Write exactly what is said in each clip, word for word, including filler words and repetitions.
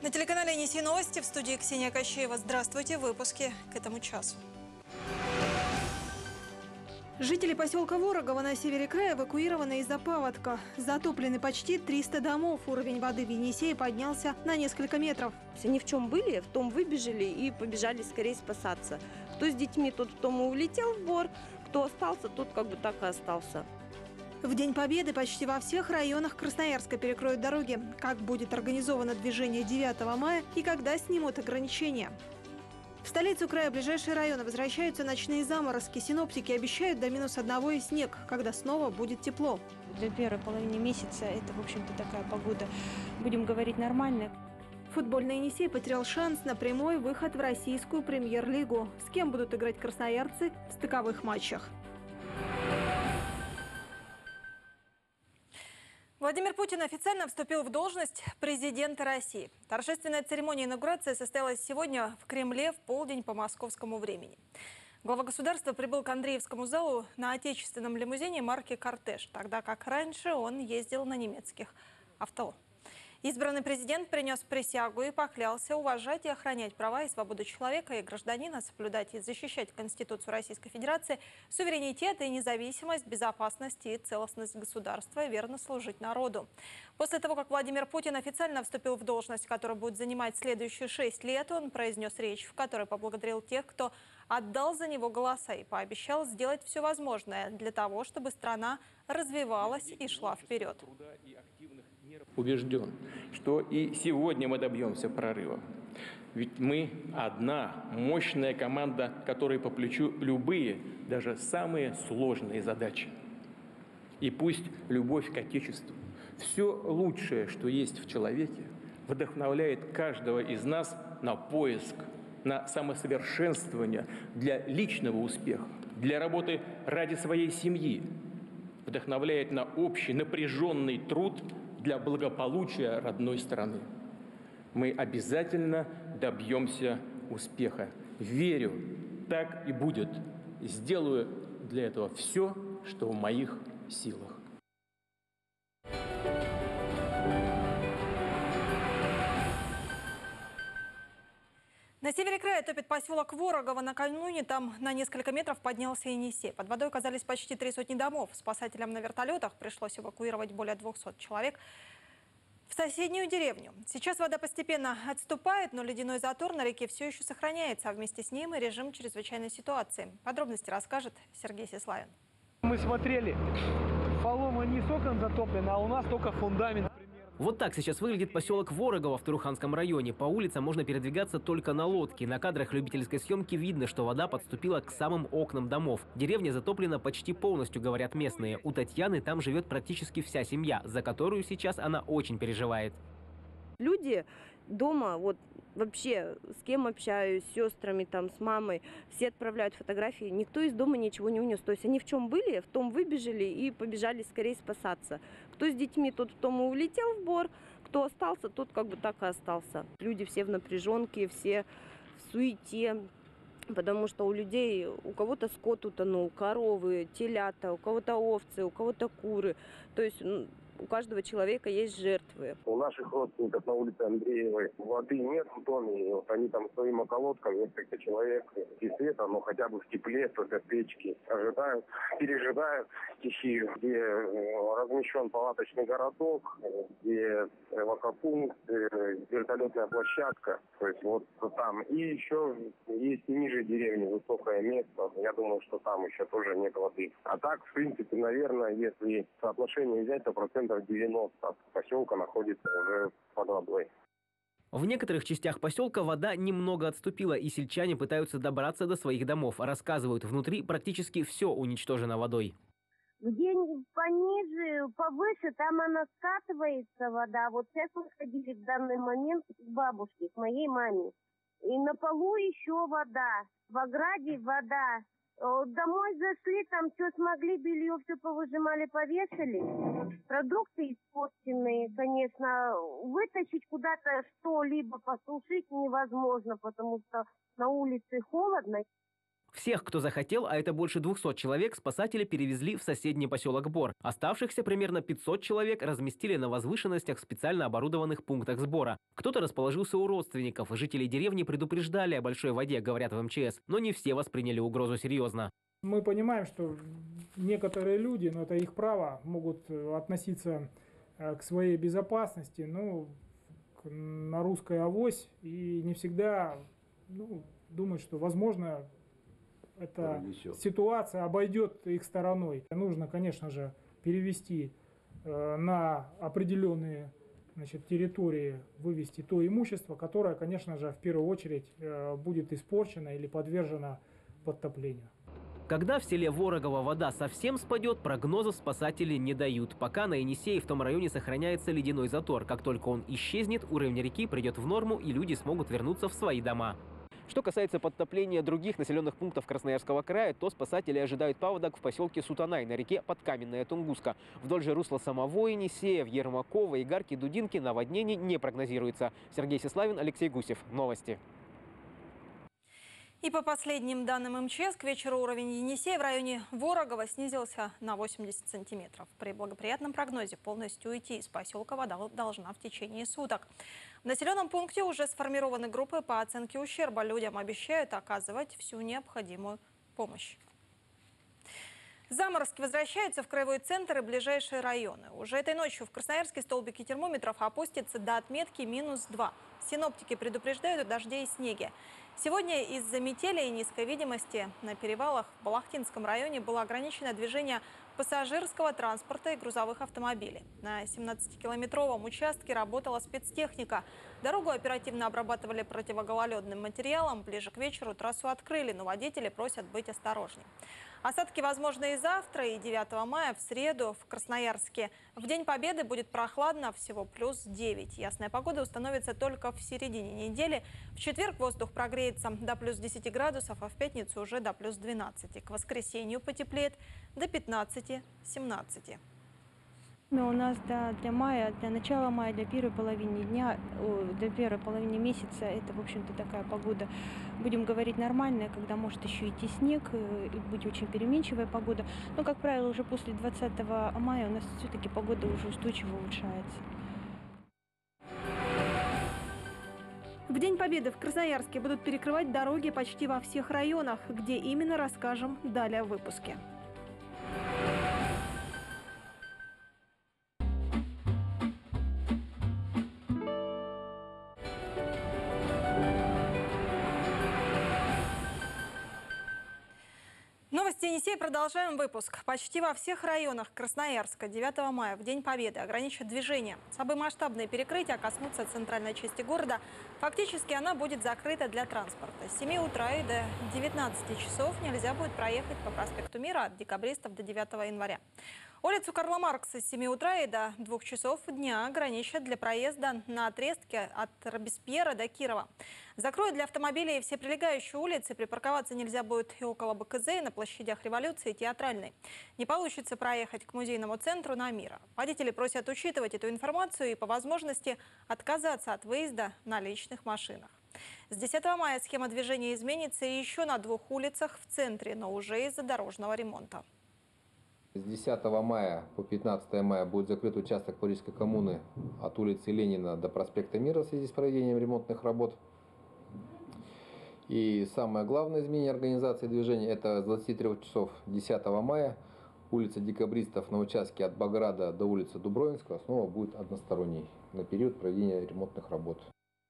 На телеканале «Неси новости», в студии Ксения Кощеева. Здравствуйте, выпуски к этому часу. Жители поселка Ворогово на севере края эвакуированы из-за паводка. Затоплены почти триста домов. Уровень воды в Енисее поднялся на несколько метров. Ни в чем были, в том выбежали и побежали скорее спасаться. Кто с детьми, тот в том и улетел в бор. Кто остался, тот как бы так и остался. В День Победы почти во всех районах Красноярска перекроют дороги. Как будет организовано движение девятого мая и когда снимут ограничения? В столицу края ближайшие районы возвращаются ночные заморозки. Синоптики обещают до минус одного и снег, когда снова будет тепло. Для первой половины месяца это, в общем-то, такая погода, будем говорить, нормальная. Футбольный Енисей потерял шанс на прямой выход в российскую премьер-лигу. С кем будут играть красноярцы в стыковых матчах? Владимир Путин официально вступил в должность президента России. Торжественная церемония инаугурации состоялась сегодня в Кремле в полдень по московскому времени. Глава государства прибыл к Андреевскому залу на отечественном лимузине марки «Кортеж», тогда как раньше он ездил на немецких авто. Избранный президент принес присягу и поклялся уважать и охранять права и свободу человека и гражданина, соблюдать и защищать Конституцию Российской Федерации, суверенитет и независимость, безопасность и целостность государства и верно служить народу. После того, как Владимир Путин официально вступил в должность, которую будет занимать следующие шесть лет, он произнес речь, в которой поблагодарил тех, кто отдал за него голоса и пообещал сделать все возможное для того, чтобы страна развивалась и шла вперед. Убежден, что и сегодня мы добьемся прорыва. Ведь мы одна мощная команда, которой по плечу любые, даже самые сложные задачи. И пусть любовь к Отечеству, все лучшее, что есть в человеке, вдохновляет каждого из нас на поиск, на самосовершенствование для личного успеха, для работы ради своей семьи, вдохновляет на общий напряженный труд для благополучия родной страны. Мы обязательно добьемся успеха. Верю, так и будет. Сделаю для этого все, что в моих силах. На севере края топит поселок Ворогово. Накануне там на несколько метров поднялся Енисей. Под водой оказались почти три сотни домов. Спасателям на вертолетах пришлось эвакуировать более двухсот человек в соседнюю деревню. Сейчас вода постепенно отступает, но ледяной затор на реке все еще сохраняется, а вместе с ним и режим чрезвычайной ситуации. Подробности расскажет Сергей Сеславин. Мы смотрели, полома не с окон затоплена, а у нас только фундамент. Вот так сейчас выглядит поселок Ворогово в Туруханском районе. По улицам можно передвигаться только на лодке. На кадрах любительской съемки видно, что вода подступила к самым окнам домов. Деревня затоплена почти полностью, говорят местные. У Татьяны там живет практически вся семья, за которую сейчас она очень переживает. Люди дома, вот вообще с кем общаюсь, с сестрами, там, с мамой, все отправляют фотографии, никто из дома ничего не унес. То есть они в чем были, в том выбежали и побежали скорее спасаться. Кто с детьми, тот в том и улетел в бор, кто остался, тот как бы так и остался. Люди все в напряженке, все в суете, потому что у людей, у кого-то скот утонул, коровы, телята, у кого-то овцы, у кого-то куры. То есть у каждого человека есть жертвы. У наших родственников на улице Андреевой воды нет в доме. И вот они там своим околотком, несколько человек, без света, но хотя бы в тепле, только печки, ожидают, пережидают стихию, где размещен палаточный городок, где эвакопункт, вертолетная площадка. То есть вот там. И еще есть ниже деревни высокое место. Я думаю, что там еще тоже нет воды. А так, в принципе, наверное, если соотношение взять, то процентов девяносто поселка находится уже под водой. В некоторых частях поселка вода немного отступила, и сельчане пытаются добраться до своих домов. Рассказывают, внутри практически все уничтожено водой. Где пониже, повыше, там она скатывается вода. Вот сейчас мы ходили в данный момент к бабушке, к моей маме. И на полу еще вода, в ограде вода. Домой зашли, там что смогли, белье все повыжимали, повешали. Продукты испорченные, конечно. Вытащить куда-то что-либо, посушить невозможно, потому что на улице холодно. Всех, кто захотел, а это больше двухсот человек, спасатели перевезли в соседний поселок Бор. Оставшихся примерно пятьсот человек разместили на возвышенностях в специально оборудованных пунктах сбора. Кто-то расположился у родственников. Жители деревни предупреждали о большой воде, говорят в эм че эс, но не все восприняли угрозу серьезно. Мы понимаем, что некоторые люди, но это их право, могут относиться к своей безопасности, ну, на русское авось, и не всегда, ну, думают, что, возможно, эта ситуация обойдет их стороной. Нужно, конечно же, перевести э, на определенные, значит, территории, вывести то имущество, которое, конечно же, в первую очередь э, будет испорчено или подвержено подтоплению. Когда в селе Ворогово вода совсем спадет, прогнозов спасатели не дают. Пока на Енисее в том районе сохраняется ледяной затор. Как только он исчезнет, уровень реки придет в норму, и люди смогут вернуться в свои дома. Что касается подтопления других населенных пунктов Красноярского края, то спасатели ожидают паводок в поселке Сутанай на реке Подкаменная Тунгуска. Вдоль же русла самого Енисея, в Ермаково, Игарке, Дудинке наводнений не прогнозируется. Сергей Сеславин, Алексей Гусев. Новости. И по последним данным эм че эс, к вечеру уровень Енисея в районе Ворогова снизился на восемьдесят сантиметров. При благоприятном прогнозе полностью уйти из поселка вода должна в течение суток. В населенном пункте уже сформированы группы по оценке ущерба. Людям обещают оказывать всю необходимую помощь. Заморозки возвращаются в краевой центр и ближайшие районы. Уже этой ночью в Красноярске столбики термометров опустятся до отметки минус два. Синоптики предупреждают о дожде и снеге. Сегодня из-за метели и низкой видимости на перевалах в Балахтинском районе было ограничено движение пассажирского транспорта и грузовых автомобилей. На семнадцатикилометровом участке работала спецтехника. Дорогу оперативно обрабатывали противогололедным материалом. Ближе к вечеру трассу открыли, но водители просят быть осторожнее. Осадки возможны и завтра, и девятого мая в среду в Красноярске. В День Победы будет прохладно, всего плюс девять. Ясная погода установится только в середине недели. В четверг воздух прогреется до плюс десяти градусов, а в пятницу уже до плюс двенадцати. К воскресенью потеплеет до пятнадцати-семнадцати. Но у нас да, для мая, для начала мая, для первой половины дня, о, для первой половины месяца это, в общем-то, такая погода, будем говорить, нормальная, когда может еще идти снег, и быть очень переменчивая погода. Но, как правило, уже после двадцатого мая у нас все-таки погода уже устойчиво улучшается. В День Победы в Красноярске будут перекрывать дороги почти во всех районах. Где именно, расскажем далее в выпуске. Новости Енисея. Продолжаем выпуск. Почти во всех районах Красноярска девятого мая, в День Победы, ограничат движение. Самые масштабные перекрытия коснутся центральной части города. Фактически она будет закрыта для транспорта. С семи утра и до девятнадцати часов нельзя будет проехать по проспекту Мира от Декабристов до девятого января. Улицу Карла Маркса с семи утра и до двух часов дня ограничат для проезда на отрезке от Робеспьера до Кирова. Закроют для автомобилей все прилегающие улицы. Припарковаться нельзя будет и около бэ ка зэ, и на площадях Революции, и Театральной. Не получится проехать к музейному центру на Мира. Водители просят учитывать эту информацию и по возможности отказаться от выезда на личных машинах. С десятого мая схема движения изменится и еще на двух улицах в центре, но уже из-за дорожного ремонта. С десятого мая по пятнадцатое мая будет закрыт участок Парижской коммуны от улицы Ленина до проспекта Мира в связи с проведением ремонтных работ. И самое главное изменение организации движения – это с двадцати трёх часов десятого мая улица Декабристов на участке от Баграта до улицы Дубровинского снова будет односторонней на период проведения ремонтных работ.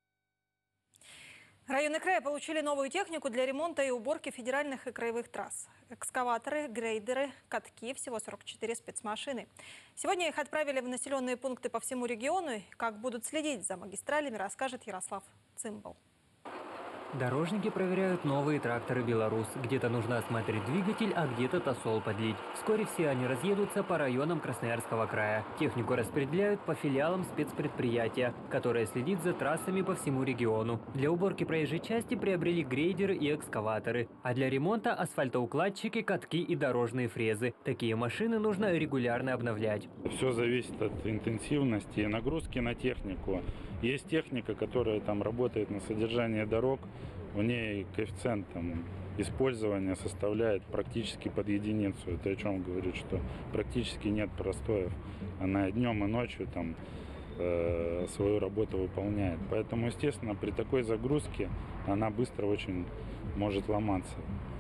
Районы края получили новую технику для ремонта и уборки федеральных и краевых трасс. Экскаваторы, грейдеры, катки, всего сорок четыре спецмашины. Сегодня их отправили в населенные пункты по всему региону. Как будут следить за магистралями, расскажет Ярослав Цимбал. Дорожники проверяют новые тракторы «Беларусь». Где-то нужно осмотреть двигатель, а где-то тосол подлить. Вскоре все они разъедутся по районам Красноярского края. Технику распределяют по филиалам спецпредприятия, которое следит за трассами по всему региону. Для уборки проезжей части приобрели грейдеры и экскаваторы. А для ремонта – асфальтоукладчики, катки и дорожные фрезы. Такие машины нужно регулярно обновлять. Все зависит от интенсивности и нагрузки на технику. Есть техника, которая там работает на содержание дорог. у нее коэффициент там, использования составляет практически под единицу. Это о чем говорит, что практически нет простоев. Она днем и ночью там э, свою работу выполняет. Поэтому, естественно, при такой загрузке она быстро очень может ломаться.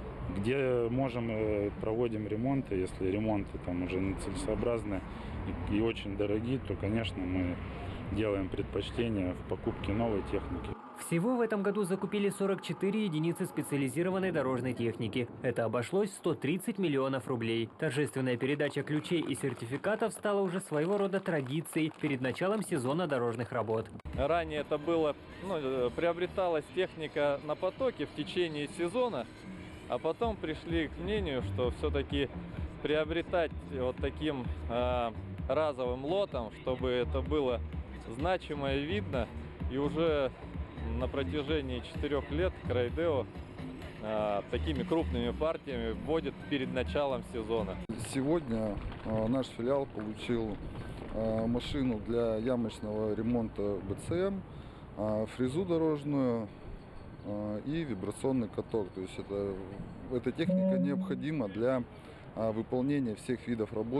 Где можем, э, проводим ремонты. Если ремонты там уже нецелесообразны и, и очень дорогие, то, конечно, мы делаем предпочтение в покупке новой техники. Всего в этом году закупили сорок четыре единицы специализированной дорожной техники. Это обошлось в сто тридцать миллионов рублей. Торжественная передача ключей и сертификатов стала уже своего рода традицией перед началом сезона дорожных работ. Ранее это было, ну, приобреталась техника на потоке в течение сезона, а потом пришли к мнению, что все-таки приобретать вот таким э, разовым лотом, чтобы это было значимо и видно, и уже на протяжении четырех лет Крайдео э, такими крупными партиями вводит перед началом сезона. Сегодня э, наш филиал получил э, машину для ямочного ремонта бэ цэ эм, э, фрезу дорожную э, и вибрационный каток. То есть это, эта техника необходима для выполнения всех видов работ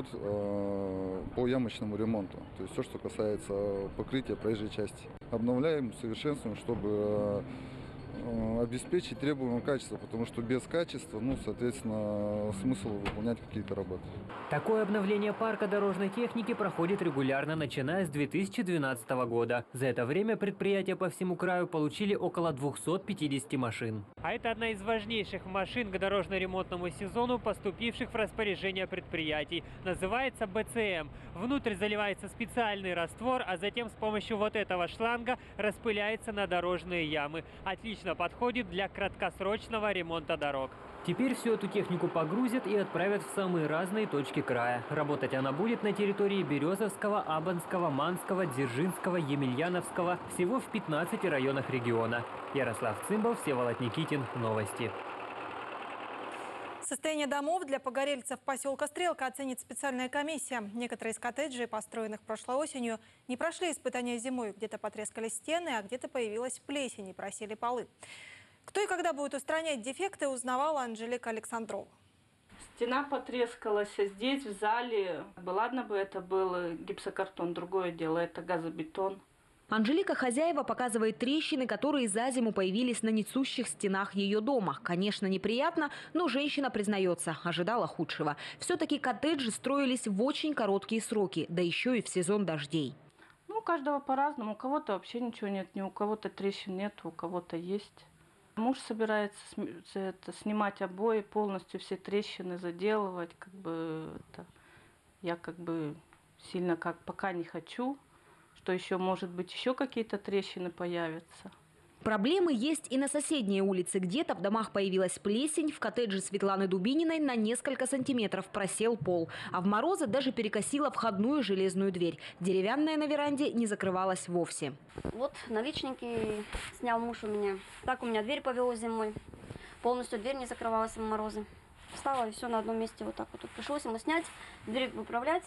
э, по ямочному ремонту. То есть все, что касается покрытия проезжей части. Обновляем, совершенствуем, чтобы э, обеспечить требуемое качество, потому что без качества, ну, соответственно, смысл выполнять какие-то работы. Такое обновление парка дорожной техники проходит регулярно, начиная с две тысячи двенадцатого года. За это время предприятия по всему краю получили около двухсот пятидесяти машин. А это одна из важнейших машин к дорожно-ремонтному сезону, поступивших в распоряжение предприятий. Называется бэ цэ эм. Внутрь заливается специальный раствор, а затем с помощью вот этого шланга распыляется на дорожные ямы. Отлично подходит для краткосрочного ремонта дорог. Теперь всю эту технику погрузят и отправят в самые разные точки края. Работать она будет на территории Березовского, Абанского, Манского, Дзержинского, Емельяновского, всего в пятнадцати районах региона. Ярослав Цымбов, Всеволод Никитин. Новости. Состояние домов для погорельцев поселка Стрелка оценит специальная комиссия. Некоторые из коттеджей, построенных прошлой осенью, не прошли испытания зимой. Где-то потрескались стены, а где-то появилась плесень и просели полы. Кто и когда будет устранять дефекты, узнавала Анжелика Александрова. Стена потрескалась здесь, в зале. Ладно бы это был гипсокартон, другое дело, это газобетон. Анжелика Хозяева показывает трещины, которые за зиму появились на несущих стенах ее дома. Конечно, неприятно, но женщина признается, ожидала худшего. Все-таки коттеджи строились в очень короткие сроки, да еще и в сезон дождей. Ну, у каждого по-разному. У кого-то вообще ничего нет, ни у кого-то трещин нет, у кого-то есть. Муж собирается это, снимать обои, полностью все трещины заделывать. Как бы, это, я как бы сильно как пока не хочу. Что еще, может быть, еще какие-то трещины появятся. Проблемы есть и на соседней улице. Где-то в домах появилась плесень, в коттедже Светланы Дубининой на несколько сантиметров просел пол. А в морозы даже перекосила входную железную дверь. Деревянная на веранде не закрывалась вовсе. Вот наличники снял муж у меня. Так у меня дверь повелась зимой. Полностью дверь не закрывалась в морозы. Встала и все на одном месте вот так вот. Пришлось ему снять, дверь выправлять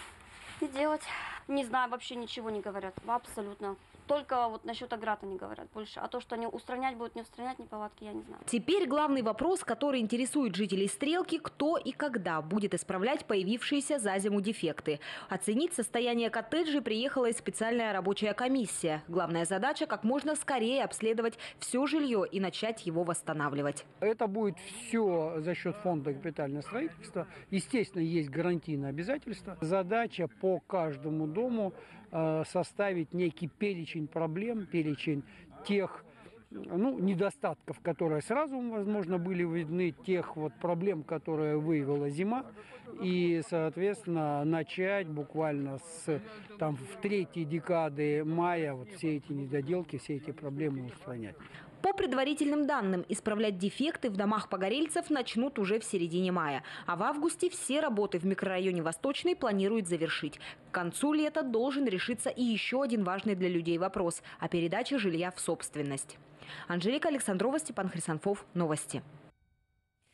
и делать. Не знаю, вообще ничего не говорят. Абсолютно. Только вот насчет оград они говорят больше. А то, что они устранять будут, не устранять неполадки, я не знаю. Теперь главный вопрос, который интересует жителей Стрелки: кто и когда будет исправлять появившиеся за зиму дефекты. Оценить состояние коттеджей приехала и специальная рабочая комиссия. Главная задача – как можно скорее обследовать все жилье и начать его восстанавливать. Это будет все за счет фонда капитального строительства. Естественно, есть гарантийные обязательства. Задача по каждому дому составить некий перечень проблем, перечень тех ну, недостатков, которые сразу, возможно, были видны, тех вот проблем, которые выявила зима, и, соответственно, начать буквально с там, в третьей декады мая вот все эти недоделки, все эти проблемы устранять. По предварительным данным, исправлять дефекты в домах погорельцев начнут уже в середине мая. А в августе все работы в микрорайоне Восточный планируют завершить. К концу лета должен решиться и еще один важный для людей вопрос – о передаче жилья в собственность. Анжелика Александрова, Степан Хрисанфов. Новости.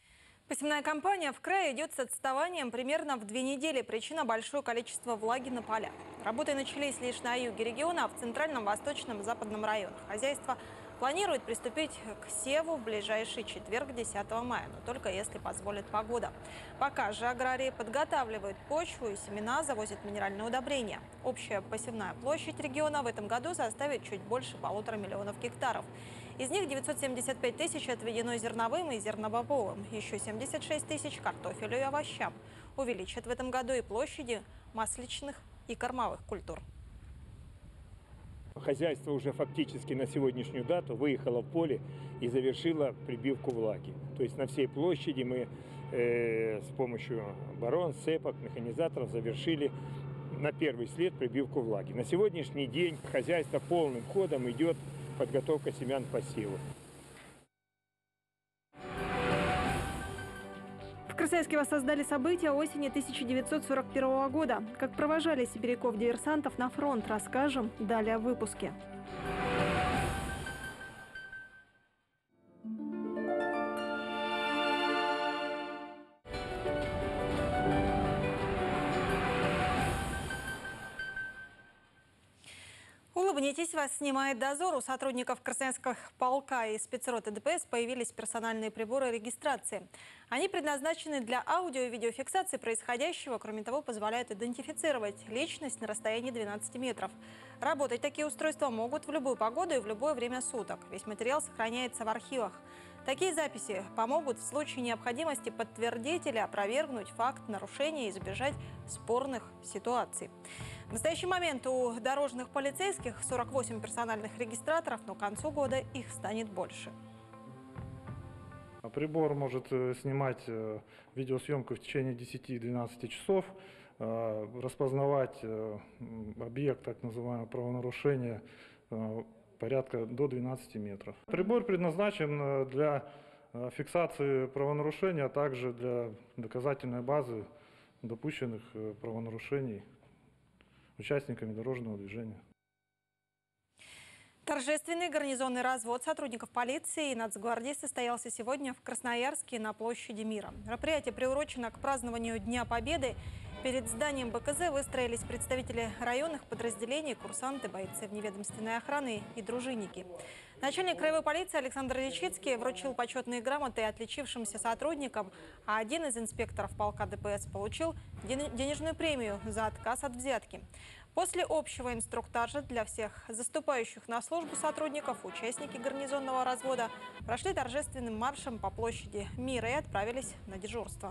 Посевная кампания в крае идет с отставанием примерно в две недели. Причина – большое количество влаги на полях. Работы начались лишь на юге региона, а в центральном, восточном и западном районах. Хозяйство планирует приступить к севу в ближайший четверг, десятого мая, но только если позволит погода. Пока же аграрии подготавливают почву и семена, завозят минеральные удобрения. Общая посевная площадь региона в этом году составит чуть больше полутора миллионов гектаров. Из них девятьсот семьдесят пять тысяч отведено зерновым и зернобобовым, еще семьдесят шесть тысяч картофелю и овощам. Увеличат в этом году и площади масличных и кормовых культур. Хозяйство уже фактически на сегодняшнюю дату выехало в поле и завершило прибивку влаги. То есть на всей площади мы э, с помощью барон, цепок, механизаторов завершили на первый след прибивку влаги. На сегодняшний день хозяйство полным ходом идет подготовка семян к посеву. В Красноярске воссоздали события осени тысяча девятьсот сорок первого года. Как провожали сибиряков-диверсантов на фронт, расскажем далее в выпуске. Улыбнитесь, вас снимает дозор. У сотрудников Красноярского полка и спецроты ДПС появились персональные приборы регистрации. Они предназначены для аудио и видеофиксации происходящего. Кроме того, позволяют идентифицировать личность на расстоянии двенадцати метров. Работать такие устройства могут в любую погоду и в любое время суток. Весь материал сохраняется в архивах. Такие записи помогут в случае необходимости подтвердить или опровергнуть факт нарушения и избежать спорных ситуаций. В настоящий момент у дорожных полицейских сорок восемь персональных регистраторов, но к концу года их станет больше. Прибор может снимать видеосъемку в течение десяти-двенадцати часов, распознавать объект так называемого правонарушения порядка до двенадцати метров. Прибор предназначен для фиксации правонарушения, а также для доказательной базы допущенных правонарушений участниками дорожного движения. Торжественный гарнизонный развод сотрудников полиции и Нацгвардии состоялся сегодня в Красноярске на площади Мира. Мероприятие приурочено к празднованию Дня Победы. Перед зданием бэ ка зэ выстроились представители районных подразделений, курсанты, бойцы вневедомственной охраны и дружинники. Начальник краевой полиции Александр Речицкий вручил почетные грамоты отличившимся сотрудникам, а один из инспекторов полка дэ пэ эс получил денежную премию за отказ от взятки. После общего инструктажа для всех заступающих на службу сотрудников участники гарнизонного развода прошли торжественным маршем по площади Мира и отправились на дежурство.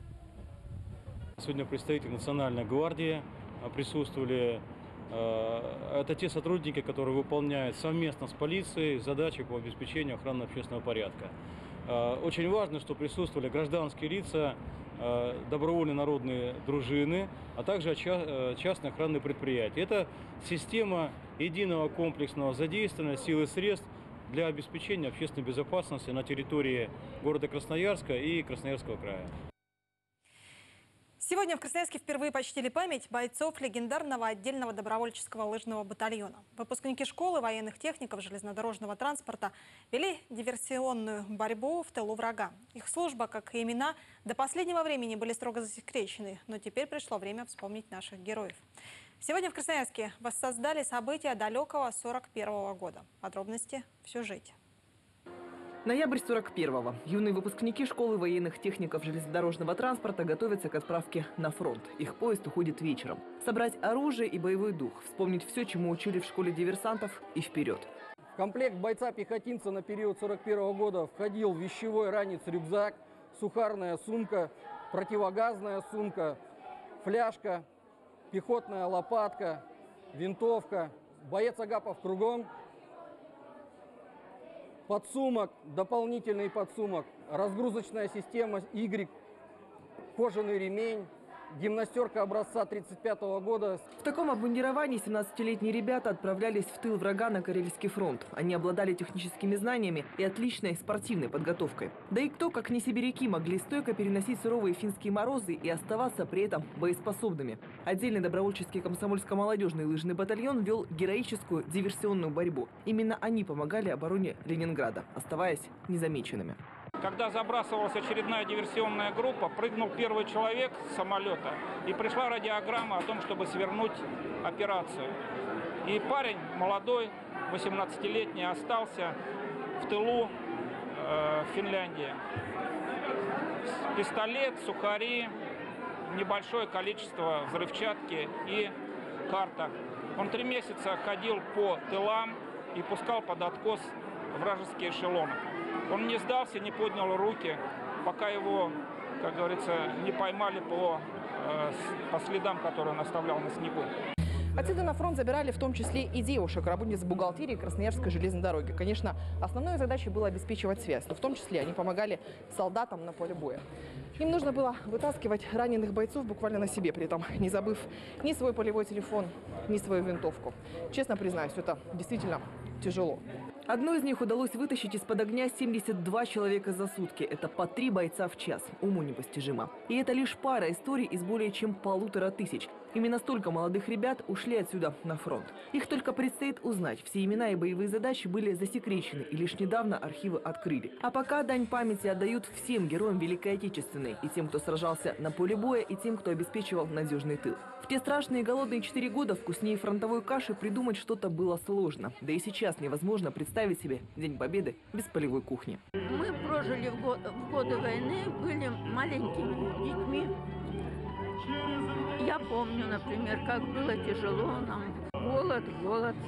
Сегодня представители Национальной гвардии присутствовали. Это те сотрудники, которые выполняют совместно с полицией задачи по обеспечению охраны общественного порядка. Очень важно, что присутствовали гражданские лица, добровольные народные дружины, а также частные охранные предприятия. Это система единого комплексного задействования сил и средств для обеспечения общественной безопасности на территории города Красноярска и Красноярского края. Сегодня в Красноярске впервые почтили память бойцов легендарного отдельного добровольческого лыжного батальона. Выпускники школы военных техников железнодорожного транспорта вели диверсионную борьбу в тылу врага. Их служба, как и имена, до последнего времени были строго засекречены, но теперь пришло время вспомнить наших героев. Сегодня в Красноярске воссоздали события далекого сорок первого года. Подробности в сюжете. Ноябрь сорок первого. Юные выпускники школы военных техников железнодорожного транспорта готовятся к отправке на фронт. Их поезд уходит вечером. Собрать оружие и боевой дух, вспомнить все, чему учили в школе диверсантов, и вперед. В комплект бойца-пехотинца на период сорок первого года входил вещевой ранец-рюкзак, сухарная сумка, противогазная сумка, фляжка, пехотная лопатка, винтовка, боец Агапов кругом, подсумок, дополнительный подсумок, разгрузочная система Y, кожаный ремень, гимнастерка образца тридцать пятого года. В таком обмундировании семнадцатилетние ребята отправлялись в тыл врага на Карельский фронт. Они обладали техническими знаниями и отличной спортивной подготовкой. Да и кто, как не сибиряки, могли стойко переносить суровые финские морозы и оставаться при этом боеспособными. Отдельный добровольческий комсомольско-молодежный лыжный батальон вел героическую диверсионную борьбу. Именно они помогали обороне Ленинграда, оставаясь незамеченными. Когда забрасывалась очередная диверсионная группа, прыгнул первый человек с самолета, и пришла радиограмма о том, чтобы свернуть операцию. И парень молодой, восемнадцатилетний, остался в тылу э, в Финляндии. Пистолет, сухари, небольшое количество взрывчатки и карта. Он три месяца ходил по тылам и пускал под откос вражеские эшелоны. Он не сдался, не поднял руки, пока его, как говорится, не поймали по, э, по следам, которые он оставлял на снегу. Отсюда на фронт забирали в том числе и девушек, работниц бухгалтерии Красноярской железной дороги. Конечно, основной задачей было обеспечивать связь, но в том числе они помогали солдатам на поле боя. Им нужно было вытаскивать раненых бойцов буквально на себе, при этом не забыв ни свой полевой телефон, ни свою винтовку. Честно признаюсь, это действительно тяжело. Одну из них удалось вытащить из-под огня семьдесят два человека за сутки. Это по три бойца в час. Уму непостижимо. И это лишь пара историй из более чем полутора тысяч. Именно столько молодых ребят ушли отсюда на фронт. Их только предстоит узнать. Все имена и боевые задачи были засекречены, и лишь недавно архивы открыли. А пока дань памяти отдают всем героям Великой Отечественной. И тем, кто сражался на поле боя, и тем, кто обеспечивал надежный тыл. В те страшные голодные четыре года вкуснее фронтовой каши придумать что-то было сложно. Да и сейчас невозможно представить себе День Победы без полевой кухни. Мы прожили в, го в годы войны, были маленькими детьми. Я помню, например, как было тяжело нам. Голод, голод.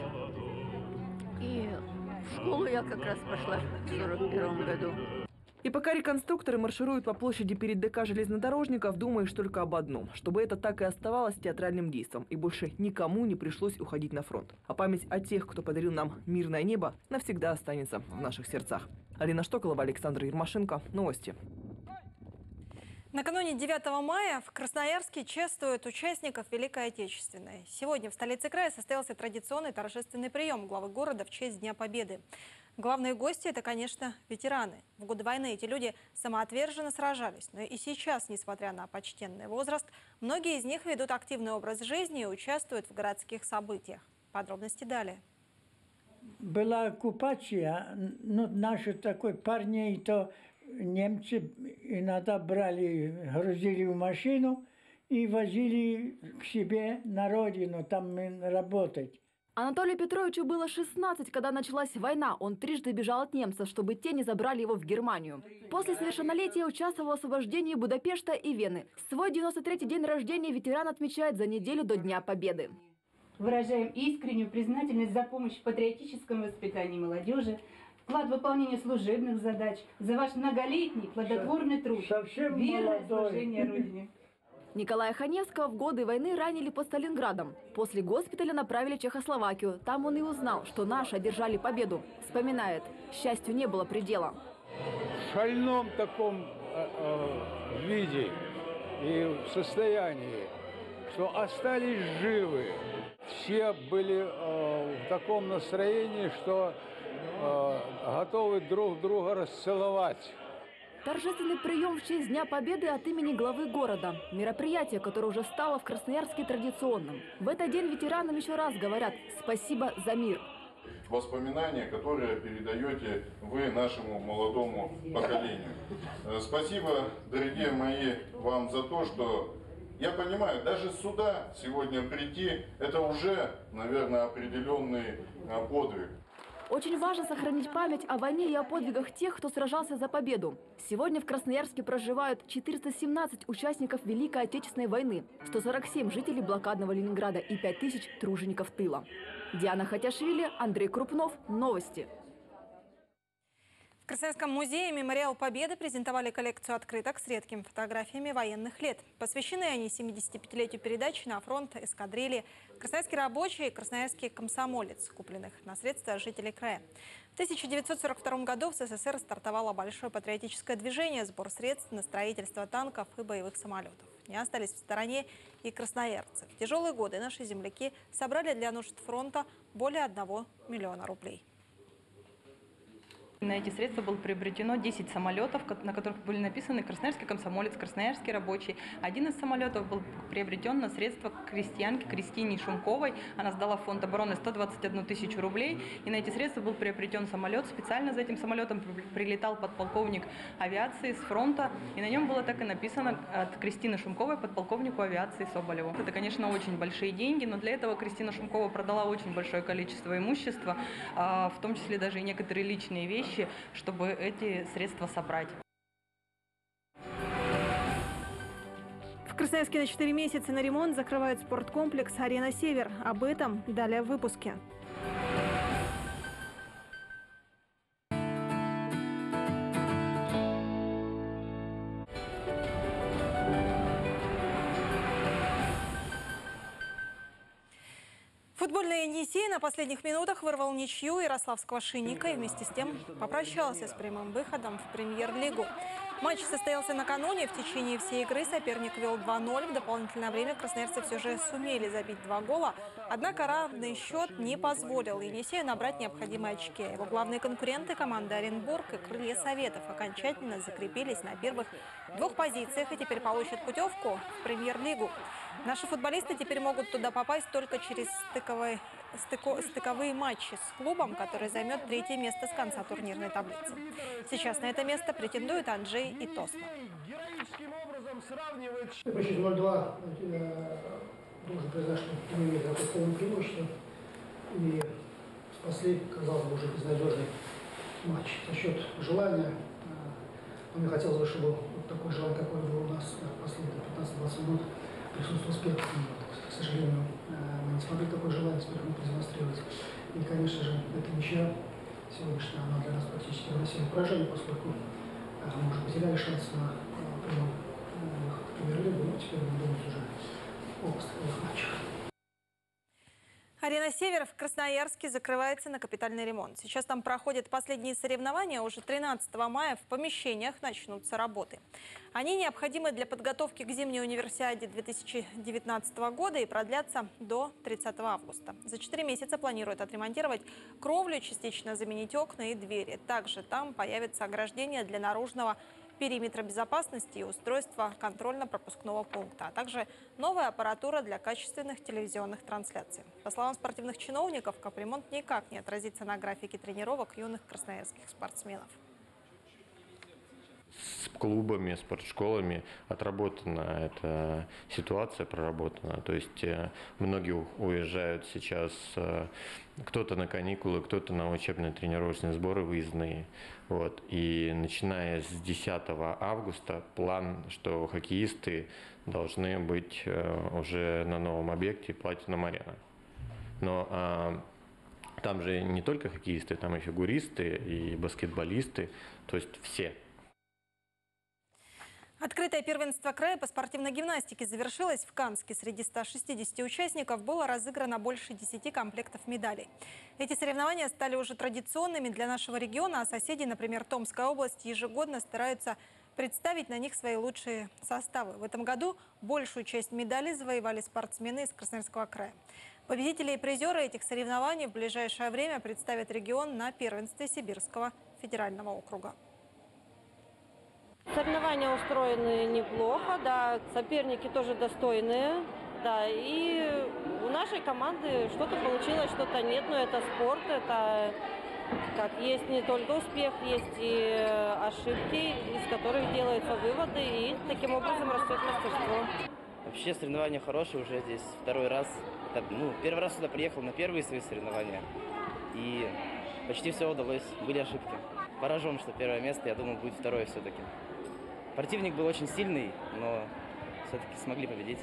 И в школу я как раз пошла в сорок первом году. И пока реконструкторы маршируют по площади перед ДК железнодорожников, думаешь только об одном. Чтобы это так и оставалось театральным действом. И больше никому не пришлось уходить на фронт. А память о тех, кто подарил нам мирное небо, навсегда останется в наших сердцах. Алина Штоколова, Александр Ермашенко. Новости. Накануне девятого мая в Красноярске чествуют участников Великой Отечественной. Сегодня в столице края состоялся традиционный торжественный прием главы города в честь Дня Победы. Главные гости – это, конечно, ветераны. В годы войны эти люди самоотверженно сражались. Но и сейчас, несмотря на почтенный возраст, многие из них ведут активный образ жизни и участвуют в городских событиях. Подробности далее. Была оккупация, ну, наши такой парней, то немцы иногда брали, грузили в машину и возили к себе на родину, там работать. Анатолию Петровичу было шестнадцать, когда началась война. Он трижды бежал от немцев, чтобы те не забрали его в Германию. После совершеннолетия участвовал в освобождении Будапешта и Вены. Свой девяносто третий день рождения ветеран отмечает за неделю до Дня Победы. Выражаем искреннюю признательность за помощь в патриотическом воспитании молодежи, вклад в выполнение служебных задач, за ваш многолетний плодотворный труд, верное служение Родине. Николая Ханевского в годы войны ранили под Сталинградом. После госпиталя направили в Чехословакию. Там он и узнал, что наши одержали победу. Вспоминает, счастью не было предела. В шальном таком э, э, виде и в состоянии, что остались живы. Все были э, в таком настроении, что э, готовы друг друга расцеловать. Торжественный прием в честь Дня Победы от имени главы города. Мероприятие, которое уже стало в Красноярске традиционным. В этот день ветеранам еще раз говорят «Спасибо за мир». Воспоминания, которые передаете вы нашему молодому поколению. Спасибо, дорогие мои, вам за то, что, я понимаю, даже сюда сегодня прийти, это уже, наверное, определенный подвиг. Очень важно сохранить память о войне и о подвигах тех, кто сражался за победу. Сегодня в Красноярске проживают четыреста семнадцать участников Великой Отечественной войны, сто сорок семь жителей блокадного Ленинграда и пять тысяч тружеников тыла. Диана Хатяшвили, Андрей Крупнов. Новости. В Красноярском музее «Мемориал Победы» презентовали коллекцию открыток с редкими фотографиями военных лет. Посвящены они семидесятипятилетию передачи на фронт эскадрильи «Красноярский рабочий» и «Красноярский комсомолец», купленных на средства жителей края. В тысяча девятьсот сорок втором году в СССР стартовало большое патриотическое движение, сбор средств на строительство танков и боевых самолетов. Не остались в стороне и красноярцы. В тяжелые годы наши земляки собрали для нужд фронта более одного миллиона рублей. На эти средства было приобретено десять самолетов, на которых были написаны «Красноярский комсомолец», «Красноярский рабочий». Один из самолетов был приобретен на средства крестьянки Кристине Шумковой. Она сдала в фонд обороны сто двадцать одну тысячу рублей. И на эти средства был приобретен самолет. Специально за этим самолетом прилетал подполковник авиации с фронта. И на нем было так и написано от Кристины Шумковой подполковнику авиации Соболеву. Это, конечно, очень большие деньги, но для этого Кристина Шумкова продала очень большое количество имущества, в том числе даже и некоторые личные вещи, чтобы эти средства собрать. В Красноярске на четыре месяца на ремонт закрывают спорткомплекс «Арена Север». Об этом далее в выпуске. Футбольный Енисей на последних минутах вырвал ничью ярославского «Шинника» и вместе с тем попрощался с прямым выходом в премьер-лигу. Матч состоялся накануне. В течение всей игры соперник вел два ноль. В дополнительное время красноярцы все же сумели забить два гола. Однако равный счет не позволил Енисею набрать необходимые очки. Его главные конкуренты, команды Оренбург и Крылья Советов, окончательно закрепились на первых двух позициях и теперь получат путевку в премьер-лигу. Наши футболисты теперь могут туда попасть только через стыковые, стыко, стыковые матчи с клубом, который займет третье место с конца турнирной таблицы. Сейчас на это место претендуют Анджей и Тосма. ноль-два уже произошло, мы имели такое полное преимущество и спасли, казалось бы, уже безнадежный матч. За счет желания, мне хотелось бы, чтобы вот такое желание, какое было у нас последние пятнадцать-двадцать минут, присутствовал с первых минут. К сожалению, мы не смогли такое желание теперь продемонстрировать. И, конечно же, эта ничья сегодняшняя, она для нас практически равносильно поражение, поскольку мы уже потеряли шанс на прямой выход в премьер-лигу, но теперь мы думаем уже о поступных матчах. Арена «Север» в Красноярске закрывается на капитальный ремонт. Сейчас там проходят последние соревнования. Уже тринадцатого мая в помещениях начнутся работы. Они необходимы для подготовки к зимней универсиаде две тысячи девятнадцатого года и продлятся до тридцатого августа. За четыре месяца планируют отремонтировать кровлю, частично заменить окна и двери. Также там появится ограждение для наружного периметра безопасности и устройство контрольно-пропускного пункта, а также новая аппаратура для качественных телевизионных трансляций. По словам спортивных чиновников, капремонт никак не отразится на графике тренировок юных красноярских спортсменов. С клубами, спортшколами отработана эта ситуация, проработана. То есть многие уезжают сейчас, кто-то на каникулы, кто-то на учебно-тренировочные сборы выездные. Вот. И начиная с десятого августа план, что хоккеисты должны быть уже на новом объекте Platinum Arena. Но а, там же не только хоккеисты, там и фигуристы, и баскетболисты, то есть все. Открытое первенство края по спортивной гимнастике завершилось в Канске. Среди ста шестидесяти участников было разыграно больше десяти комплектов медалей. Эти соревнования стали уже традиционными для нашего региона, а соседи, например, Томская область, ежегодно стараются представить на них свои лучшие составы. В этом году большую часть медалей завоевали спортсмены из Красноярского края. Победители и призеры этих соревнований в ближайшее время представят регион на первенстве Сибирского федерального округа. Соревнования устроены неплохо, да, соперники тоже достойные, да, и у нашей команды что-то получилось, что-то нет, но это спорт, это как есть не только успех, есть и ошибки, из которых делаются выводы, и таким образом растет мастерство. Вообще соревнования хорошие, уже здесь второй раз, это, ну, первый раз сюда приехал на первые свои соревнования, и почти все удалось, были ошибки. Поражен, что первое место, я думаю, будет второе все-таки. Противник был очень сильный, но все-таки смогли победить.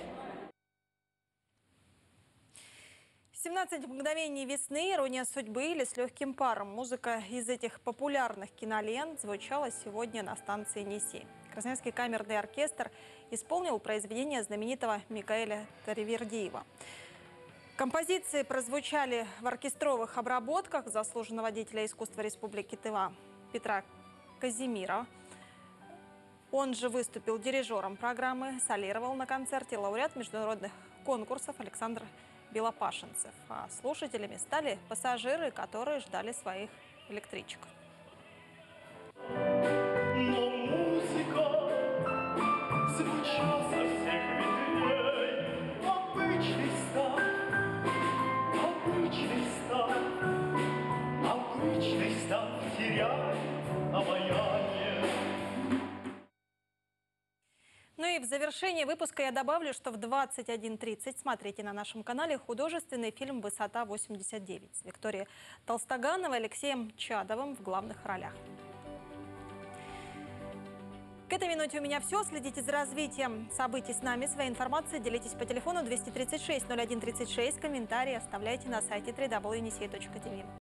семнадцать мгновений весны, ирония судьбы или с легким паром. Музыка из этих популярных кинолент звучала сегодня на станции Енисей. Красноярский камерный оркестр исполнил произведение знаменитого Микаэля Таривердиева. Композиции прозвучали в оркестровых обработках заслуженного деятеля искусства Республики Тыва Петра Казимира. Он же выступил дирижером программы, солировал на концерте лауреат международных конкурсов Александр Белопашенцев. А слушателями стали пассажиры, которые ждали своих электричек. Но музыка звучала со всех ветвей. Обычный став, обычный став, обычный став теряет обаяние. Ну и в завершение выпуска я добавлю, что в двадцать один тридцать смотрите на нашем канале художественный фильм «Высота восемьдесят девять» с Викторией Толстогановой и Алексеем Чадовым в главных ролях. К этой минуте у меня все. Следите за развитием событий с нами. Своей информацией делитесь по телефону двести тридцать шесть ноль один тридцать шесть. Комментарии оставляйте на сайте дабл ю дабл ю точка ньюсей точка ти ви.